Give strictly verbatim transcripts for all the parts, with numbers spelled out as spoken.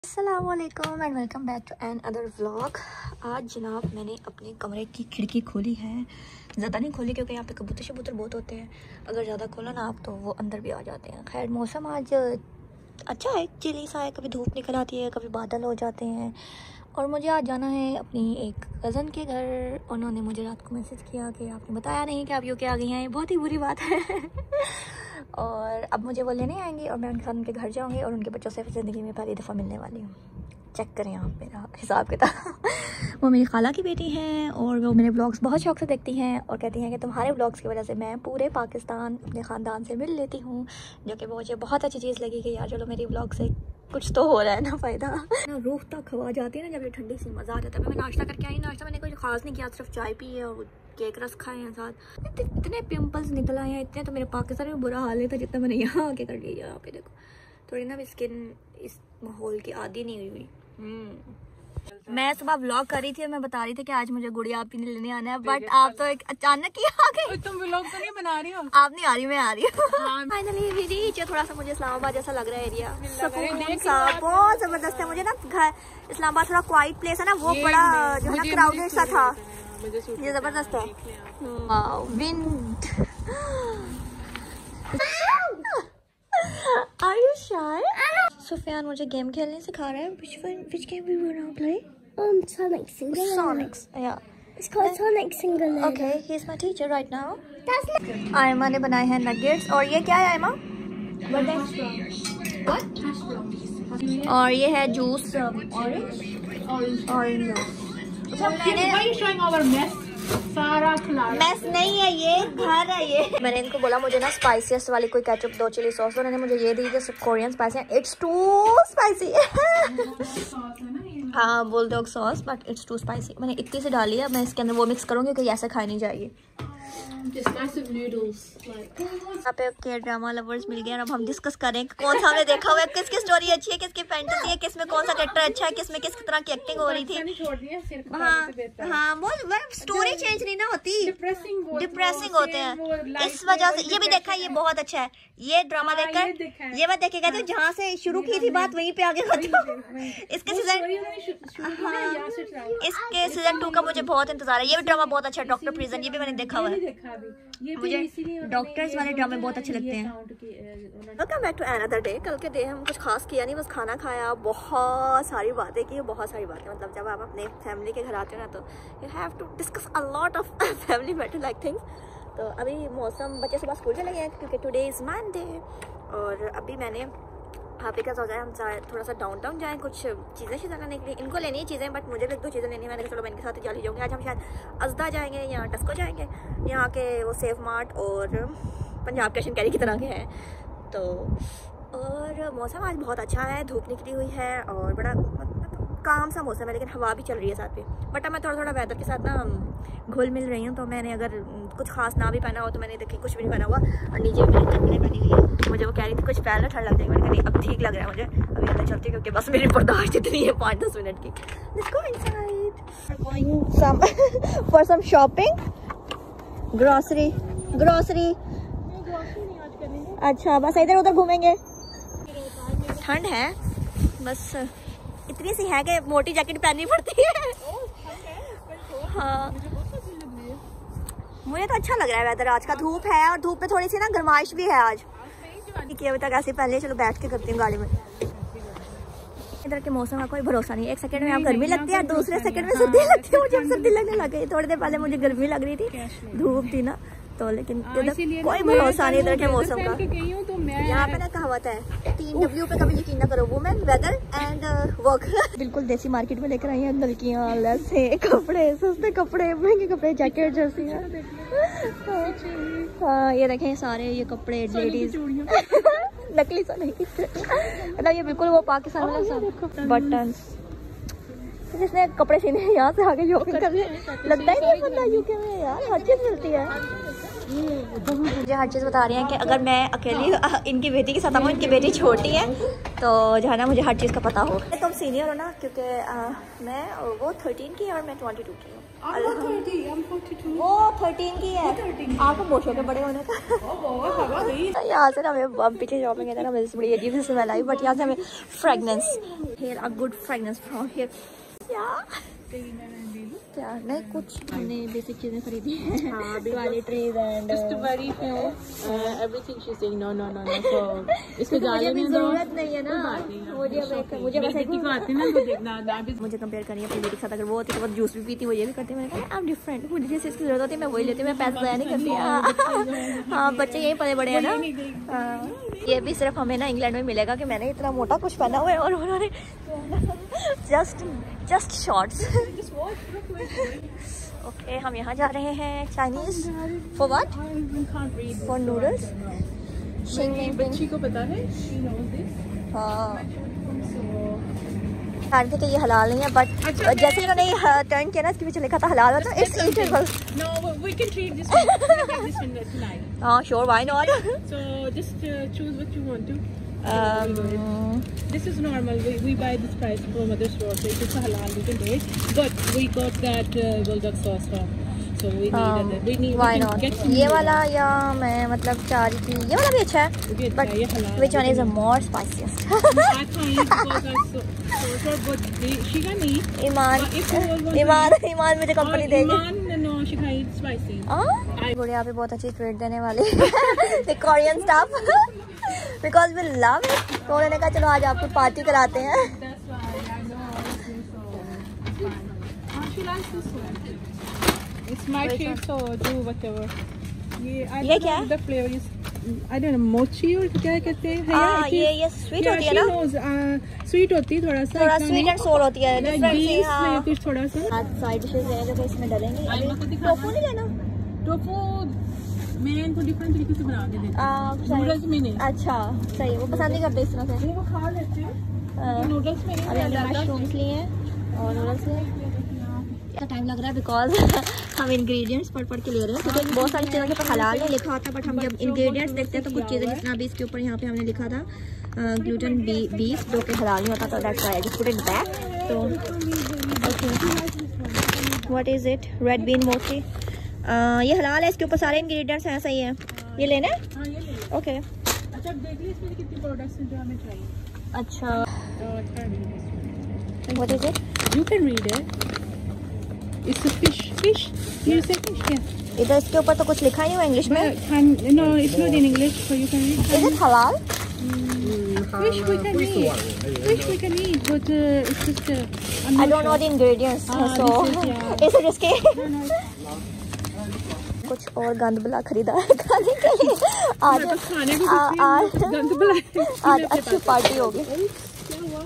अस्सलामुअलैकुम and welcome back to another vlog. आज जनाब मैंने अपने कमरे की खिड़की खोली है। ज़्यादा नहीं खोली क्योंकि यहाँ पे कबूतर शबूतर बहुत होते हैं। अगर ज़्यादा खोला ना आप तो वो अंदर भी आ जाते हैं। खैर मौसम आज अच्छा है, चिली सा है, कभी धूप निकल आती है कभी बादल हो जाते हैं। और मुझे आज जाना है अपनी एक कज़न के घर। उन्होंने मुझे रात को मैसेज किया कि आपने बताया नहीं कि आप यूके आ गई हैं, बहुत ही बुरी बात है। और अब मुझे वो लेने आएंगे और मैं उनके साथ उनके घर जाऊंगी और उनके बच्चों से ज़िंदगी में पहली दफ़ा मिलने वाली हूँ। चेक करें आप मेरा हिसाब किताब। वो मेरी खाला की बेटी हैं और वो मेरे ब्लॉग्स बहुत शौक से देखती हैं और कहती हैं कि तुम्हारे ब्लॉग्स की वजह से मैं पूरे पाकिस्तान अपने ख़ानदान से मिल लेती हूँ, जो कि मुझे बहुत अच्छी चीज़ लगी कि यार चलो मेरी ब्लॉग से कुछ तो हो रहा है ना फ़ायदा। ना रूह तक खवा जाती है ना जब ये ठंडी सी, मज़ा आ जाता है। मैं नाश्ता करके आई, नाश्ता मैंने कुछ ख़ास नहीं किया, सिर्फ चाय पी है और केक रस खाए हैं साथ। इतने पिंपल्स निकल आए हैं इतने, तो मेरे पाकिस्तान में बुरा हाल है था जितना मैंने यहाँ आके कर लिया। यहाँ पे देखो थोड़ी ना स्किन इस माहौल की आदी नहीं हुई। मैं सुबह व्लॉग कर रही थी और मैं बता रही थी कि आज मुझे गुड़िया आपी ने लेने आना है, बट आप तो एक अचानक ही आ गए। तुम व्लॉग तो नहीं बना रही हो? आप नहीं आ रही, मैं आ रही हूँ। Finally we reach. थोड़ा सा मुझे इस्लामाबाद जैसा लग रहा है एरिया, सुकून सा बहुत जबरदस्त है। मुझे ना घर इस्लामाबाद थोड़ा क्वाइट प्लेस है ना, वो बड़ा जो है क्राउडेड सा था, ये जबरदस्त है। Wind. Are you shy? Sufiyan मुझे गेम खेलने सिखा रहा है। Which one? Which game we wanna play? Um, Sonic Single. Sonic. Yeah. It's called Sonic Single. Okay, he's my teacher right now. That's not. Aima ने बनाए हैं नगेट्स और ये क्या है आयमा? What? और ये है जूस ऑरेंज ऑरेंज जूस। मैंने सारा खिलाया। मैस नहीं है ये, घर है ये। मैंने इनको बोला मुझे ना स्पाइसीएस्ट वाली कोई केचप दो चिली सॉस, तो उन्होंने मुझे ये दी जो कोरियन स्पाइसी है। It's too spicy. हाँ बोल दो sauce but it's too spicy. मैंने इतनी से डाली है, मैं इसके अंदर वो मिक्स करूँगी क्योंकि ऐसे खाई नहीं जाएगी। यहाँ पे के ड्रामा लवर्स मिल गए और अब हम डिस्कस करें कौन सा हमने देखा हुआ है, किसकी स्टोरी अच्छी है, किसकी फैंटेसी है, किसमें कौन सा कैरेक्टर अच्छा है, किसमें किस तरह की एक्टिंग हो रही थी। हाँ हाँ वो स्टोरी चेंज नहीं ना होती, डिप्रेसिंग होते हैं इस वजह से। ये भी देखा, ये बहुत अच्छा है। ये ड्रामा देखकर ये बात देखेगा तो जहाँ से शुरू की थी बात वहीं पे आगे खत्म। इसके सीजन इसके सीजन टू का मुझे बहुत इंतजार है। ये भी ड्रामा बहुत अच्छा है, डॉक्टर प्रिजन, ये भी मैंने देखा हुआ है। मुझे डॉक्टर्स वाले ड्रामे बहुत अच्छे लगते हैं। Welcome back to another day. कल के डे हम कुछ खास किया नहीं, बस खाना खाया, बहुत सारी बातें की, बहुत सारी बातें। मतलब जब आप अपने फैमिली के घर आते हो ना तो you have to discuss a lot of family matter like things. तो अभी मौसम, बच्चे सुबह स्कूल चले गए क्योंकि टुडे इज़ मंडे। और अभी मैंने हाँ पे क्या सोचा है हम थोड़ा सा डाउन टाउन जाएँ, कुछ चीज़ें चीज़ें लाने के लिए। इनको लेनी है चीज़ें बट मुझे भी एक दो चीज़ें लेनी है। मैंने कहा चलो मैं इनके साथ ही जाली जाऊँगी। आज हम शायद अजदा जाएंगे या टस्को जाएंगे, यहाँ के वो सेफ मार्ट और पंजाब कैश एंड कैरी की तरह के हैं। तो और मौसम आज बहुत अच्छा है, धूप निकली हुई है और बड़ा काम सा मौसम है, लेकिन हवा भी चल रही है साथ में। बट मैं थोड़ा थोड़ा वेदर के साथ ना घुल मिल रही हूँ। तो मैंने अगर कुछ खास ना भी पहना हो तो मैंने देखी कुछ भी नहीं पहना हुआ और नीचे मैंने चप्पलें पहनी हुई है। मुझे वो कह रही थी कुछ पहनना ठंड लग जाएगी, मैंने कहा नहीं अब ठीक लग रहा है मुझे, अभी अंदर चलती हूँ क्योंकि बस मेरी बर्दाश्त इतनी है पाँच दस मिनट की। Let's go inside some for some shopping, grocery grocery. अच्छा बस इधर उधर घूमेंगे। ठंड है बस इतनी सी है कि मोटी जैकेट पहननी पड़ती है। हाँ मुझे तो अच्छा लग रहा है वेदर आज का। धूप है और धूप में थोड़ी सी ना गर्माइश भी है आज। ठीक है अभी तक ऐसे पहले चलो बैठ के करती हूँ गाड़ी में। इधर के मौसम का कोई भरोसा नहीं, एक सेकंड में आप गर्मी लगती है, दूसरे सेकंड में सर्दी लगती है। मुझे अब सर्दी लगने लग गई। थोड़ी देर पहले मुझे गर्मी लग रही थी, धूप थी ना तो, लेकिन कोई भरोसा नहीं इधर के मौसम का। यहाँ पे ना कहावत है तीन डब्ल्यू पे कभी यकीन ना करो, वुमेन, वेदर एंड वर्क। बिल्कुल देसी मार्केट में लेकर आई हैं नलकियाँ, लैसे, कपड़े, सस्ते कपड़े, महंगे कपड़े, जैकेट, जर्सियाँ। हाँ ये देखें सारे ये कपड़े लेडीज नकली सा नहीं मतलब ये बिल्कुल वो पाकिस्तान वाला सा बटन। जिसने कपड़े सीने यहाँ से आगे शॉपिंग कर रहे, लगता ही नहीं बंदा यूके में यार हर चीज मिलती है। मुझे हर चीज़ बता रही हैं कि अगर मैं अकेली इनकी बेटी के साथ आऊँ, इनकी बेटी छोटी है, तो जो है ना मुझे हर चीज़ का पता हो। तुम सीनियर हो ना, क्योंकि मैं वो थर्टीन की है और मैं ट्वेंटी टू की हूँ। वो थर्टीन की है, आपको बहुत शौक है बड़े होने का। यहाँ से ना हमें पीछे शॉपिंग है ना, मुझे बड़ी अजीब सी स्मेल आई, बट यहाँ से हमें fragrance here a good fragrance from here. क्या नहीं, कुछ हमने बेसिक चीजें खरीदी हैं, toiletries and just very everything she saying no no no no, so इसको मुझे भी जरूरत नहीं है ना, मुझे मुझे बस एक आती ना वो देखना ना भी मुझे कंपेयर करिए अपनी बेटी के साथ। अगर वो होती तो वो जूस भी पीती, वो ये भी करती, मैंने कहा आई एम डिफरेंट, मुझे जिस इसकी जरूरत होती है मैं वही लेती हूँ, मैं पैसा ज़ाया नहीं करती। हाँ बच्चे यही पले बड़े हैं ना। ये भी सिर्फ हमें ना इंग्लैंड में मिलेगा कि मैंने इतना मोटा कुछ पहना हुआ है और उन्होंने जस्ट जस्ट शॉर्ट्स। ओके हम यहाँ जा रहे हैं Chinese for what, for noodles. बच्ची को पता है, हाँ थे कि ये हलाल नहीं है, बट जैसे इन्होंने टर्न किया ना इसके पीछे लिखा था हलाल होता है। It's eatable. No, we can treat this one. We can get this one tonight. हाँ sure, why not? So just uh, choose what you want to. Um, this is normal. We, we buy this price from other stores. So if it's halal, we can do it. But we got that uh, bulldog sauce from. So we need um, other. We need. Why we not? Get some ये वाला या मैं मतलब चाह रही थी ये वाला भी अच्छा है, भी अच्छा but है, ये halal which one है, is a more spiciest? I can't eat because I so so but she can eat. Iman But if you all want Iman to eat, Iman मुझे कंपनी uh, देगी। Iman, no, she can eat spicy. हाँ गुड़िया पे बहुत अच्छी treat देने वाली the Korean stuff because we love it। तो उन्होंने कहा चलो आज आपको पार्टी कराते हैं। That's why I know. Oh, she likes this one. It's my treat, so do whatever. ये I ये don't क्या know the flavor is I don't know mochi और क्या कहते हैं। हाँ ये ये स्वीट होती है ना, स्वीट होती है थोड़ा सा, थोड़ा स्वीट एंड सोर होती है, like डिफरेंट सी। beans हाँ में कुछ थोड़ा सा। आज साइड डिशेस हैं जो कि इसमें डालेंगे। आइमा को दिखाना। टोफू नहीं लेना, टोफू मैं इनको डिफरेंट तरीके से बना के देती आ, हूँ। नूडल्स में नहीं। अच्छा सही, वो पसंद नहीं करते इस तरह से। वो खा लेते हैं नूडल्स में नहीं। अभी हमने मशरूम्स लिए हैं और नूडल्स लिए। इतना टाइम लग रहा है बिकॉज हम इंग्रेडिएंट्स पढ़ पढ़ के ले रहे हैं, क्योंकि बहुत सारी चीज़ों के ऊपर हलाल नहीं लिखा होता, बट हम जब इंग्रेडिएंट्स देखते हैं तो कुछ चीज़ें जितना अभी इसके ऊपर यहाँ पे हमने लिखा था ग्लूटेन बी बीफ जो कि हलाल नहीं होता, तो that's why I just put it back. तो okay what is it, red bean mochi, ये हलाल है, इसके ऊपर सारे इंग्रेडिएंट्स हैं, सही है। ये लेना है हाँ ये ले। ओके अच्छा देख ली इसमें कितने प्रोडक्ट्स हैं जो हमें चाहिए। अच्छा uh, what is it, You can read it. It's a fish. Fish. You say fish, yeah. इधर इसके ऊपर तो कुछ लिखा ही हुआ इंग्लिश में। Can, no, it's not in English, so you can read. Is it हलाल? Fish we can eat. Fish we can eat, but uh, it's just. Uh, I'm I not don't know sure. the ingredients, Ah, so this is, yeah. is it risky? No, no. कुछ और गंद बुला खरीदा है खाने के लिए। आज मैं तो खाने को आ- कुछ आज नहीं, गंद बुलाए। आज अच्छी पार्टी होगी। क्या हुआ?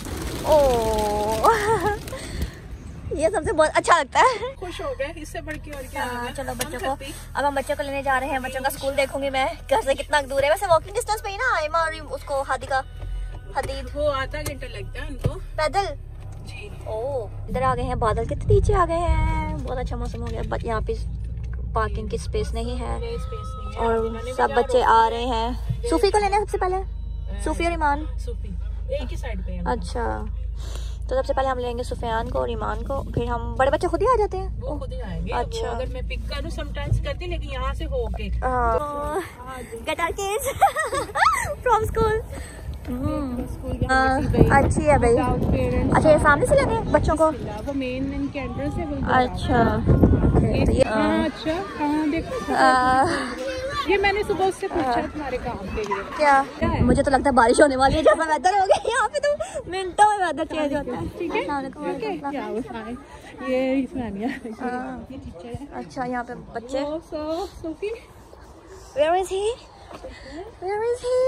ओह ये सबसे बहुत अच्छा लगता है। खुश हो गए, इससे बढ़ के और क्या हाँ, होगा? चलो बच्चों हम को, happy। अब हम बच्चों को लेने जा रहे हैं। बच्चों का स्कूल देखूंगी मैं घर से कितना दूर है, वैसे वॉकिंग डिस्टेंस पे ही ना आयमा और उसको हादी का हदीद वो आधा घंटा लगता है उनको पैदल। जी। ओह इधर आ गए हैं, बादल कितने नीचे आ गए हैं, बहुत अच्छा मौसम हो गया, बट यहाँ पे पार्किंग की स्पेस नहीं है स्पेस नहीं है। और उन्होंने सब भी बच्चे क्या आ रहे हैं। सूफी को लेना है सबसे पहले, सूफी और ईमान। सूफी एक ही साइड पे है। अच्छा तो सबसे पहले हम लेंगे सुफियान को और ईमान को, फिर हम बड़े बच्चे खुद ही आ जाते हैं। वो खुद ही आएंगे। अच्छा। वो अगर मैं पिक करूं समटाइम्स करती, लेकिन यहाँ से होके get our kids from school. School अच्छी है भाई। अच्छा ये सामने से लेने हैं बच्चों को? वो मेन इनके एंट्रेंस है। अच्छा okay, तो ये हाँ, अच्छा हाँ देखो आ, ये मैंने सुबह उससे पूछा तुम्हारे काम के लिए। क्या, क्या है? मुझे तो लगता है बारिश होने वाली है, जैसा वेदर हो गया यहाँ पे तो मिनटों में वेदर चेंज होता है। ठीक है अस्सलाम वालेकुम। ठीक है क्या वो फाइन। ये इस्लामिया हाँ। ये टीचर है। अच्छा यहाँ पे बच्चे। So, so, Sophie, Where is he? Where is he?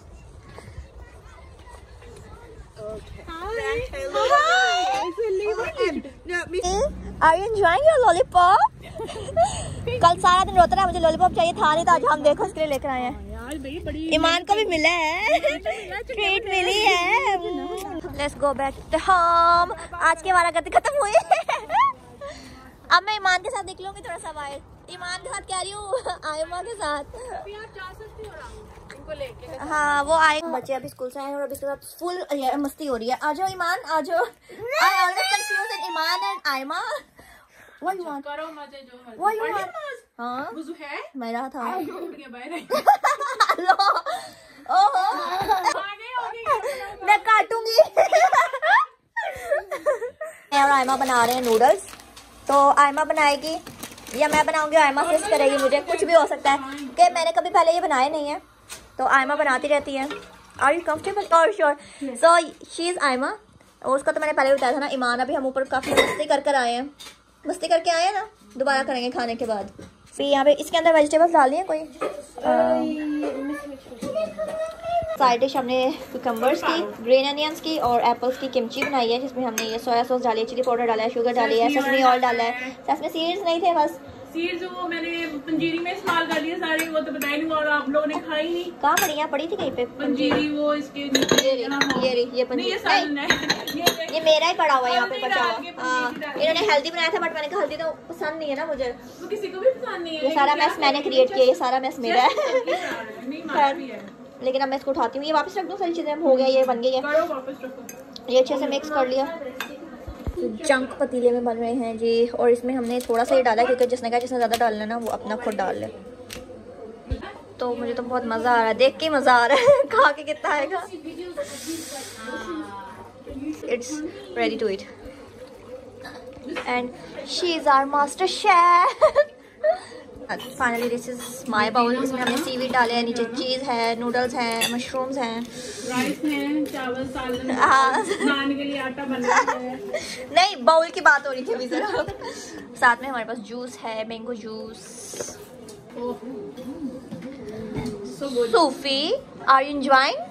hi. Hi. It's a little- Are you enjoying your lollipop? कल सारा दिन रोता रहा मुझे लॉलीपॉप चाहिए था नहीं, तो आज हम देखो इसके लिए लेकर आए हैं। यार भाई बड़ी ईमान को भी मिला है, ट्रीट मिली है। Let's go back to home. आज की वारागर्दी खत्म हुई। अब मैं ईमान के साथ निकलूंगी थोड़ा सा बाहर। ईमान के साथ कह रही हूँ, आयमा के साथ। अभी आप जा सकते हो राउंड इनको लेके। हाँ वो आए बच्चे अभी स्कूल से आए और अभी इसके साथ फुल मस्ती हो रही है। आ जाओ ईमान आ जाओ। I always confuse in Iman and Ayma. What you want? करो मजे जो मर्जी। What you want? हाँ वुजू है मेरा था। उठ गया बाहर। लो ओहो आगे आगे मैं काटूंगी। मैं और आयमा बना रहे हैं नूडल्स। तो आयमा बनाएगी या मैं बनाऊंगी, आयमा असिस्ट करेगी मुझे, कुछ भी हो सकता है कि मैंने कभी पहले ये बनाए नहीं है तो आयमा बनाती रहती है। Are you comfortable? और sure. So she is Ayma और उसका तो मैंने पहले बताया था ना ईमान। अभी हम ऊपर काफी मस्ती कर कर आए हैं, मस्ती करके आए हैं ना, दोबारा करेंगे खाने के बाद। फिर यहाँ पे इसके अंदर वेजिटेबल्स डालनी है कोई। साइड डिश हमने कुकम्बर्स की, ग्रीन अनियंस की और एप्पल्स की किमची बनाई है, जिसमें हमने ये सोया सॉस डाली है, चिली पाउडर डाला है, शुगर डाली है, सेसमी ऑयल डाला है। सेसमी सीड्स नहीं थे बस, सीड्स वो मैंने पंजीरी में इस्तेमाल कर लिए सारे, वो तो बताया नहीं और आप लोगों ने खाई नहीं। कहाँ पड़ी? यहाँ पड़ी थी कहीं पे पंजीरी, वो इसके नीचे ये रही, ये रही, ये पंजीरी। ये सालन है, ये मेरा ही पड़ा हुआ है यहाँ पे बचा हुआ। हाँ इन्होंने हेल्दी बनाया था बट मैंने कहा हल्दी तो पसंद नहीं है ना मुझे, वो किसी को भी पसंद नहीं है। ये सारा मैस मैंने क्रिएट किया, ये सारा मैस मेरा है। नहीं मार भी है, लेकिन अब मैं इसको उठाती हूँ। ये वापस रख दूँ, सारी चीजें हो गया, ये बन गई है। करो वापस रखो। ये अच्छे से मिक्स कर लिया। जंक पतीले में बन रहे हैं जी, और इसमें हमने थोड़ा सा ही डाला क्योंकि जिसने कहा जिसने ज़्यादा डालना ना वो अपना खुद डाल ले। तो मुझे तो बहुत मज़ा आ रहा है, देख के मज़ा आ रहा है, खा के कितना आएगा। It's ready to eat and she is our master chef. Finally this is my bowl. इसमें हमने सीवीड डाले हैं, नीचे चीज़ है, नूडल्स हैं, मशरूम्स हैं, राइस है, चावल, सालन, हाँ नान के लिए आटा बन रहा है। नहीं बाउल की बात हो रही थी अभी जरा। साथ में हमारे पास जूस है, mango juice. Sufi are you enjoying?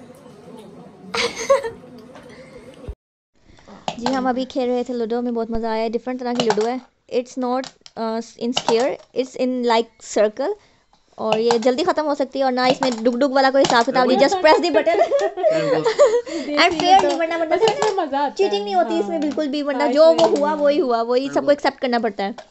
जी हम अभी खेल रहे थे लूडो में, बहुत मज़ा आया। डिफरेंट तरह की लूडो है, it's not in square, it's in like circle, और ये जल्दी खत्म हो सकती है और ना इसमें डुग डुग वाला कोई हिसाब किताब नहीं। Just press the button and fair, वरना वरना चीटिंग नहीं होती इसमें बिल्कुल भी, वरना जो वो हुआ वही हुआ, वही सबको एक्सेप्ट करना पड़ता है।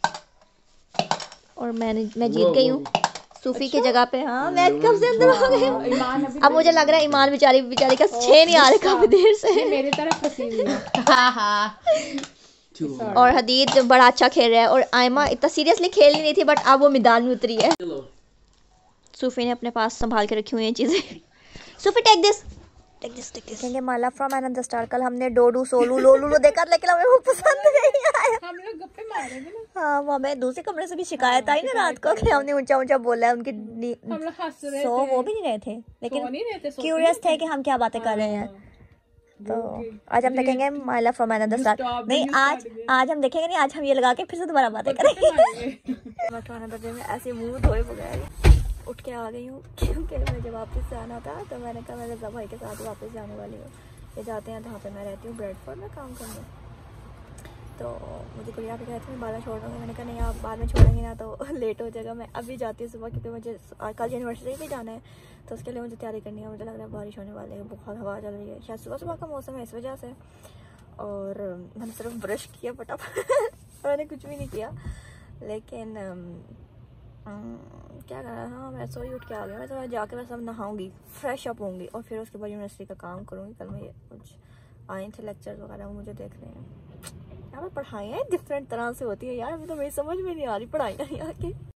और मैंने मैं जीत गई हूँ सूफी की जगह पे। हाँ मैं कब से अंदर आ गई हूँ। अब मुझे लग रहा है ईमान बेचारी बेचारी का छह नहीं आ रहे काफी देर से, मेरी तरफ फंसी हुई है। और हदीद बड़ा अच्छा खेल रहा है और आयमा इतना सीरियसली खेल नहीं रही थी बट अब वो मैदान में उतरी है। सूफी ने अपने पास संभाल के रखी हुई हैं चीजें। Sufi take this take this take this. कहेंगे माला फ्रॉम आनंद स्टार। कल हमने डोडू सोलू लोलू लो देखा लेकिन हमें वो पसंद नहीं आया। हम लोग गप्पे मार रहे थे ना। हाँ वो हमें दूसरे कमरे से भी शिकायत आई ना रात को कि हमने ऊंचा ऊंचा बोला है उनकी। हम लोग हंस रहे सो थे। वो भी नहीं रहे थे लेकिन नहीं रहे थे, क्यूरियस थे कि हम क्या बातें कर रहे हैं। तो आज हम देखेंगे माला फ्रॉम आनंद स्टार। नहीं आज आज हम देखेंगे नहीं, आज हम ये लगा के फिर से दोबारा बातें करेंगे। मैं ऐसे मुंह धोए बगैर उठ के आ गई हूँ क्योंकि मुझे वापस से आना था। तो मैंने कहा मैं रज़ा भाई के साथ वापस जाने वाली हूँ। ये जाते हैं जहाँ पे मैं रहती हूँ ब्रेडफोर्ड में काम करने। तो मुझे गुड़िया पे कहती हूँ बाला छोड़ दूँगी। मैंने कहा नहीं आप बाद में छोड़ेंगे ना तो लेट हो जाएगा। मैं अभी जाती हूँ सुबह क्योंकि मुझे कल यूनिवर्सिटी भी जाना है तो उसके लिए मुझे तैयारी करनी है। मुझे लग रहा है बारिश होने वाली है, बहुत हवा चल रही है, शायद सुबह सुबह का मौसम है इस वजह से। और मैंने सिर्फ ब्रश किया फटाफट, मैंने कुछ भी नहीं किया। लेकिन क्या कर रहा था, मैं सोई उठ के आ गया। मैं थोड़ा जाके बस अब नहाऊंगी, फ्रेश अप होंगी और फिर उसके बाद यूनिवर्सिटी का काम करूँगी। कल मैं ये कुछ आए थे लेक्चर्स वगैरह वो मुझे देख रहे हैं। यहाँ पर पढ़ाइयाँ डिफरेंट तरह से होती है यार, अभी तो मेरी समझ में नहीं आ रही पढ़ाइयाँ यहाँ की।